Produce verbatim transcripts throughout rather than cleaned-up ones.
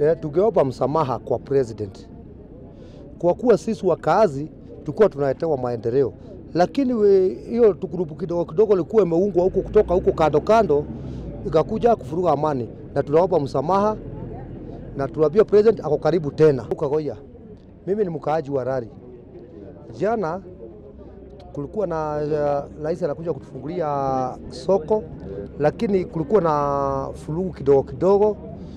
tungeomba msamaha kwa president, kwa kuwa sisi wakaazi tulikuwa tunaletewa maendeleo, lakini hiyo tukurupu kidogo kidogo ilikuwa imeungwa huko kutoka huko kando kando ikakuja kufuruga amani, na tunaomba msamaha na tunaambia president ako karibu tena. Ukagoya, mimi ni mkaaji wa Rari. Jana kulikuwa na uh, rais anakuja kutufungulia soko, lakini kulikuwa na furugu kidogo kidogo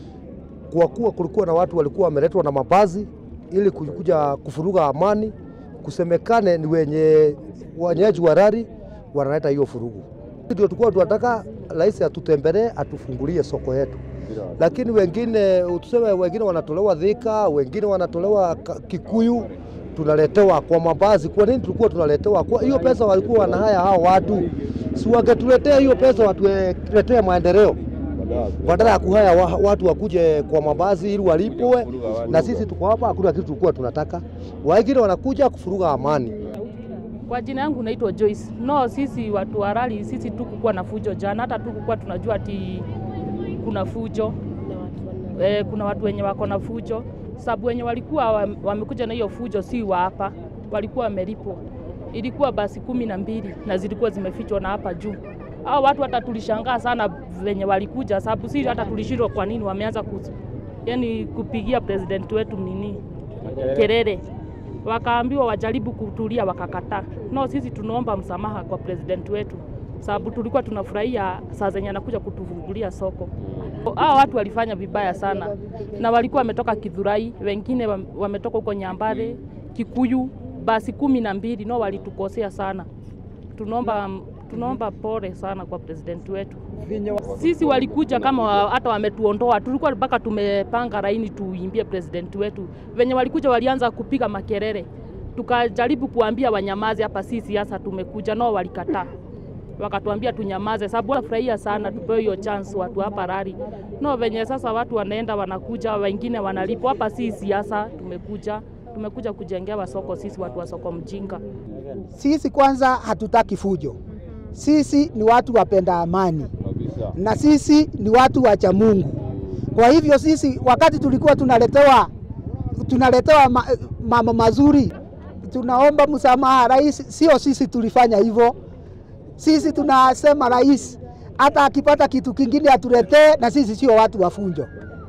kwa kuwa kulikuwa na watu walikuwa wameletwa na mabazi ili kuja kufuruga amani, kusemekane ni wenye wanyaji wa Rari wanaleta hiyo furugu. Ndio tulikuwa tunataka rais atutembelee atufungulie soko yetu. Lakini wengine tuseme wengine wanatolewa Thika, wengine wanatolewa Kikuyu, tunaletewa kwa mabazi. Kwa nini tulikuwa tunaletewa? Kwa hiyo pesa walikuwa wanahaya hao watu, si wangetuletea hiyo pesa watuletee maendeleo, badala ya kuhaya watu wakuje kwa mabazi ili walipwe, na sisi tuko hapa hakuna kitu tulikuwa tunataka. Wengine wanakuja kufuruga amani. Kwa jina yangu naitwa Joyce. No, sisi watu wa Rari sisi tukukuwa na fujo jana, hata tukukuwa tunajua ati kuna fujo. E, kuna watu wenye wako na fujo. Sababu wenye walikuwa wamekuja na hiyo fujo si wa hapa, walikuwa wamelipwa. Ilikuwa basi kumi na mbili na zilikuwa zimefichwa na hapa juu. Hao watu hata tulishangaa sana wenye walikuja, sababu sisi hata tulishindwa kwa nini wameanza ku yani kupigia president wetu nini kelele. Wakaambiwa wajaribu kutulia wakakataa. No, sisi tunaomba msamaha kwa president wetu, sababu tulikuwa tunafurahia saa zenye anakuja kutufungulia soko. Hao watu walifanya vibaya sana, na walikuwa wametoka Kithurai, wengine wametoka huko Nyambare, Kikuyu, basi kumi na mbili. No, walitukosea sana. Tunaomba tunaomba pole sana kwa president wetu. Sisi walikuja kama hata wametuondoa, tulikuwa mpaka tumepanga laini tuimbie president wetu. Wenye walikuja walianza kupiga makelele, tukajaribu kuambia wanyamaze, hapa sisi siasa tumekuja, no walikataa. Wakatuambia tunyamaze, sababu wanafurahia sana tupewe hiyo chance watu hapa Rari. No, venye sasa watu wanaenda wanakuja, wengine wanalipo, hapa sisi siasa tumekuja, tumekuja kujengewa soko, sisi watu wa soko mjinga. Sisi kwanza hatutaki fujo. Sisi ni watu wapenda amani. Na sisi ni watu wacha Mungu. Kwa hivyo sisi wakati tulikuwa tunaletewa tunaletewa ma, mambo mazuri, tunaomba msamaha rais, sio sisi tulifanya hivyo. Sisi tunasema rais hata akipata kitu kingine atuletee, na sisi sio watu wa fujo.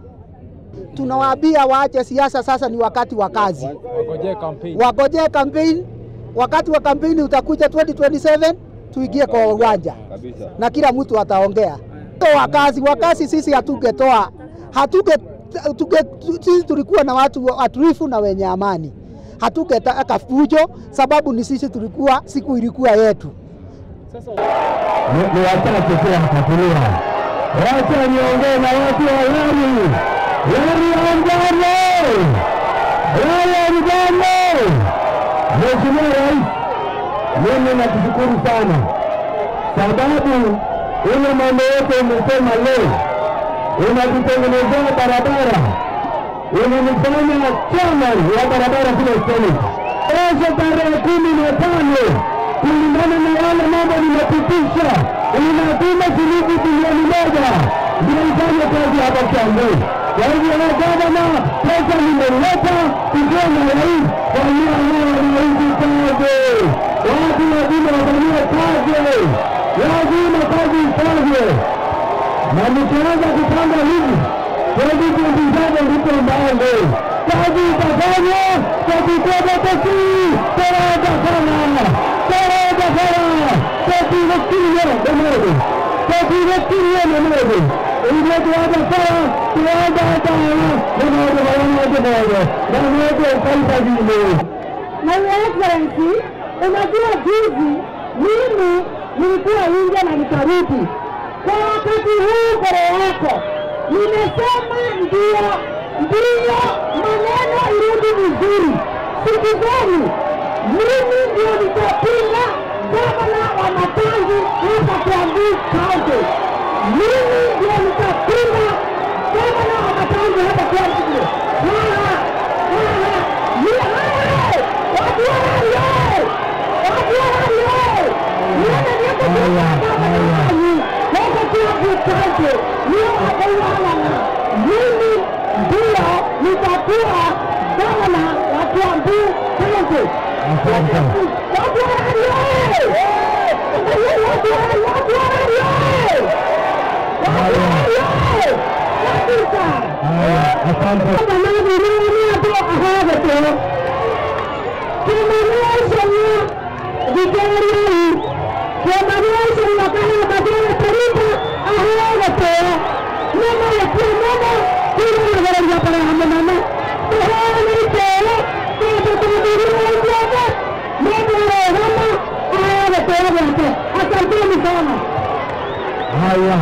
Tunawaambia waache siasa, sasa ni wakati wa kazi. Wagoje campaign. Wagoje campaign. Wakati wa kampeni utakuja twenty twenty-seven, tuingie kwa uwanja. Na kila mtu ataongea. Wakazi, wakazi sisi hatungetoa. Hatuge tuge, sisi tulikuwa na watu watulivu na wenye amani. Hatungetaka fujo, sababu ni sisi tulikuwa, siku ilikuwa yetu. Sasa ni wachache pia mtakulia. Wacha niongee na watu wa Rari. Rari ongane. Rari ongane. Mheshimiwa Rais, mimi nakushukuru sana, sababu ile mambo yote umesema leo, unatutengenezea barabara, unanifanya chairman ya barabara kule Senate. Kesho tarehe kumi na tano kulingana na yale mambo nimepitisha, unatuma shilingi bilioni moja ndio ifanye kazi hapa Kiambu. Kwa hivyo na gavana, pesa nimeleta kujua na rais kwa hiyo leo rais kazi. Watu lazima wafanyie kazi, lazima kazi ifanywe. Na nikianza kupanga hivi, twenty twenty-seven ndipo mbango. Kazi itafanywa kwa kikoba kasi, taraja sana, taraja sana, kazi wakili ya mmoja, kazi wakili ya mmoja. Ile tuwaza sawa, tuwaza sawa, na moja moja moja, na moja kaifa vile. Na Excellency, unajua juzi mimi nilikuwa nje na nikarudi. Kwa wakati huu mbele yako nimesema ndio ndio maneno irudi vizuri. Sikizeni, mimi ndio nitapinga gavana wa Matangi hapa Kiambu County. Mimi ndio nitapinga gavana wa Matangi hapa Kiambu. Haa, haa, ni hai, watu wa hai, watu wa hai. Niona nioko kwa gavana hapa Kiambu County. Niona kwa gavana. Mimi ndio kuwa gavana wa Kiambu County. Asante. Watu wa Rari oye! Watu wa Rari, watu wa Rari oye! Watu wa Rari oye! Kabisa! Asante. Kama nani nini hapo ahave tu. Kama nani Victoria hii. Kama nani wakana badala tarifa ahave tu. Mama ya pia mama kila mara ya para mama. Tohara ni tele. Kama tunadiri wajaba. Mama ya mama ahave tu hapo. Asanteni sana. Haya.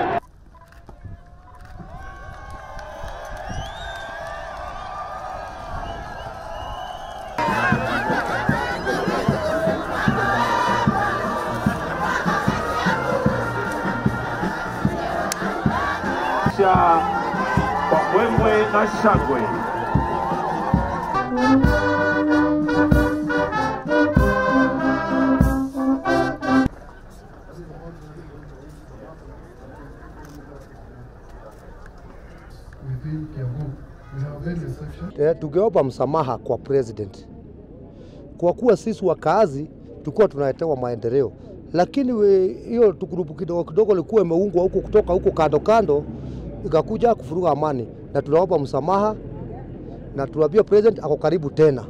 Kwa mbwembwe na shangwe. Eh, tungeomba msamaha kwa president kwa kuwa sisi wakazi tulikuwa tunaletewa maendeleo, lakini hiyo tukurupu kidogo kidogo ilikuwa imeungwa huko kutoka huko kando kando ikakuja kufuruga amani, na tunaomba msamaha na tunaambia president ako karibu tena.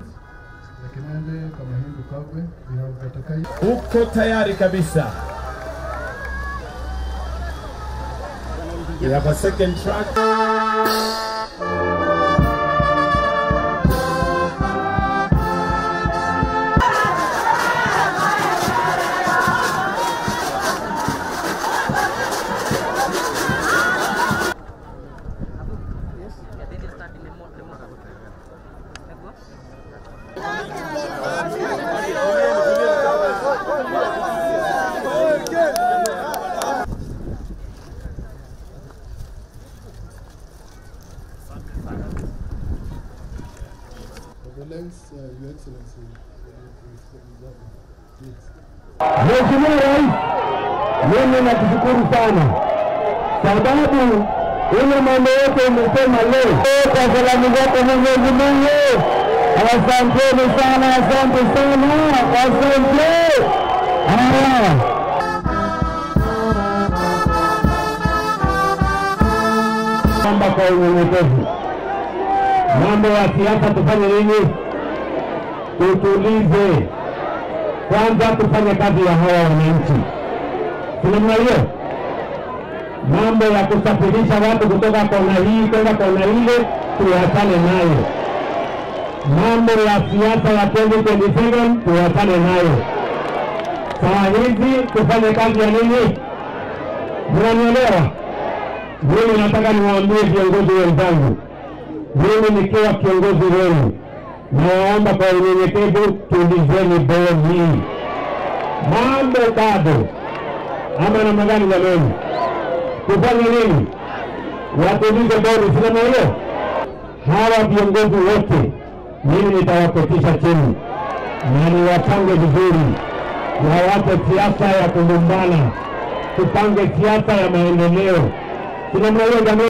Uko tayari kabisa? We have a second track. Mheshimiwa Rais, mimi nakushukuru sana sababu ile mambo yote umesema leo kwa salamu zako Mwenyezi Mungu. Asanteni sana, asante sana, asante. Haya. Mambo kwa unyenyekevu. Mambo ya siasa tufanye nini? Tutulize. Kwanza tufanye kazi ya hawa wananchi. Kuna hiyo mambo ya kusafirisha watu kutoka kona hii kwenda kona ile tuachane nayo. Mambo ya siasa ya twenty twenty-seven tuachane nayo. Saa hizi tufanye kazi ya nini? Mnanielewa? Mimi nataka niwaambie viongozi wenzangu, mimi nikiwa kiongozi wenu naomba kwa unyenyekevu tulizeni boni. Mambo bado ama namna gani jamani? Tufanye nini? Watulize boni, sina hiyo. Hawa viongozi wote mimi nitawaketisha chini na niwapange vizuri, na wape siasa ya kulumbana, tupange siasa ya maendeleo. Sina hiyo jamani.